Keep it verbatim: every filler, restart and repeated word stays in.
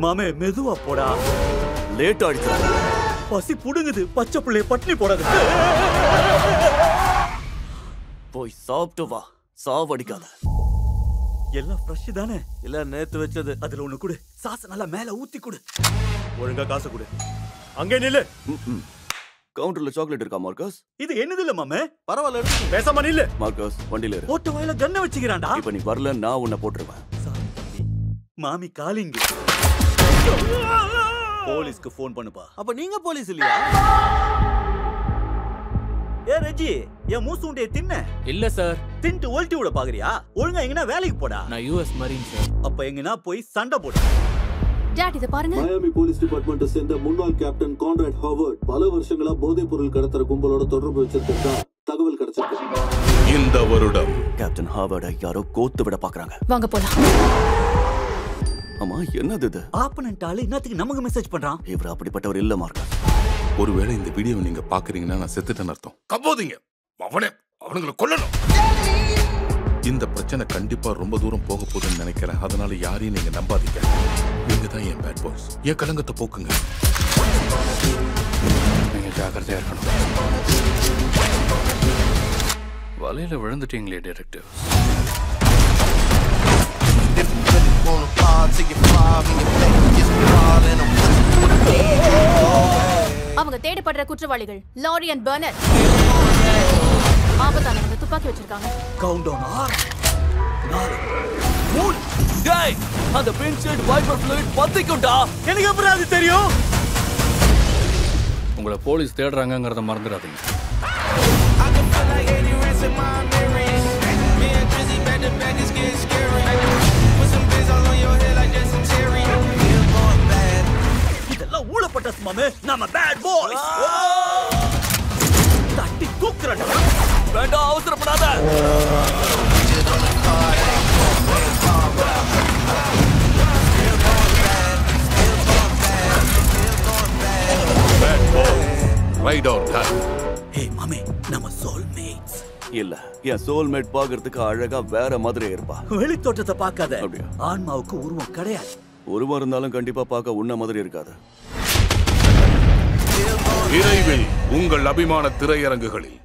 மாமே மெதுவா போடா. லேட் ஆயிடுச்சு. பசி புடுங்குது. பச்சை புள்ளைய பட்டினி போடாது. போய் சாப்பிட்டு வா. சாவடிக்காத. எல்லாம் ஃப்ரெஷ் தானே? இல்ல நேத்து வச்சது. அதுல ஒண்ணு கொடு. சாஸ் நல்லா மேல ஊத்தி கொடு. ஒழுங்கா காசு கொடு. அங்கே நில்லு. கவுண்டர்ல சாக்லேட் இருக்கா மார்க்கஸ்? இது என்னது இல்ல மாமே. பரவாயில்ல. பேசாம நில்லு. மார்க்கஸ் வண்டியில இரு. போட்ட வாயில கன்ன வச்சுக்கிறான்டா. இப்ப நீ வரல நான் உன்னை போட்டுருவேன். மாமி காலிங்க. போலீஸ்க்கு போன் பண்ணுப்பா. அப்ப நீங்க போலீஸ் இல்லையா? ஏ ரெஜி, என் மூசுண்டிய தின்ன? இல்ல சார். தின்ட்டு ஓல்ட்டி விட பாக்குறியா? ஒழுங்கா எங்கனா வேலைக்கு போடா. நான் யூஎஸ் மரீன் சார். அப்ப எங்கனா போய் சண்டை போடு. டாட் இத பாருங்க. மயாமி போலீஸ் டிபார்ட்மெண்ட்டை சேர்ந்த முன்னாள் கேப்டன் கான்ராட் ஹாவர்ட் பல வருஷங்களா போதைப் பொருள் கடத்தற கும்பலோட தொடர்பு வச்சிருக்கதா தகவல் கிடைச்சிருக்கு. இந்த வருடம் கேப்டன் ஹாவர்டை யாரோ கோத்து விட பாக்குறாங்க. வாங்க போலாம். ஆமா என்னது இது? ஆப்பனன்ட் ஆளு இன்னத்துக்கு நமக்கு மெசேஜ் பண்றான். இவர் அப்படிப்பட்டவர் இல்ல மார்க்கஸ். ஒருவேளை இந்த வீடியோவை நீங்க பாக்குறீங்கன்னா நான் செத்துட்டேன்னு அர்த்தம். கம்போதிங்க. அவனே அவனுங்களை கொல்லணும். இந்த பிரச்சனை கண்டிப்பா ரொம்ப தூரம் போக போகுதுன்னு நினைக்கிறேன். அதனால யாரையும் நீங்க நம்பாதீங்க. நீங்க தான் என் பேட் பாய்ஸ். என் கலங்கத்தை போக்குங்க. நீங்க ஜாக்கிரதையா இருக்கணும். வலையில விழுந்துட்டீங்களே டிடெக்டிவ். அவங்க தேடப்படுற குற்றவாளிகள் லாரி அண்ட் பர்னர். ஆபத்தானவங்க துப்பாக்கி வச்சிருக்காங்க. கவுண்ட் டவுன் ஆறு நாலு மூணு. டேய் அந்த விண்ட்ஷீல்ட் வைப்பர் ஃப்ளூயிட் பத்திக்கும்டா. எனக்கு எப்படி அது தெரியும்? உங்களை போலீஸ் தேடுறாங்கங்கறத மறந்துடாதீங்க. இதெல்லாம் ஊளப்பட்ட மாமே. நாம பேட் பாய்ஸ். தட்டி தூக்குறடா. வேண்டாம் அவசரப்படாத. Bad boy right on time. Hey மாமே, நம்ம சோல்மேட்ஸ். இல்ல என் சோல்மேட் பாக்குறதுக்கு அழகா வேற மாதிரி இருப்பா. வெளி தோற்றத்தை பார்க்காத. அப்படியா? ஆன்மாவுக்கு உருவம் கிடையாது. உருவம் இருந்தாலும் கண்டிப்பா பார்க்க உன்ன மாதிரி இருக்காது. விரைவில் உங்கள் அபிமான திரையரங்குகளில்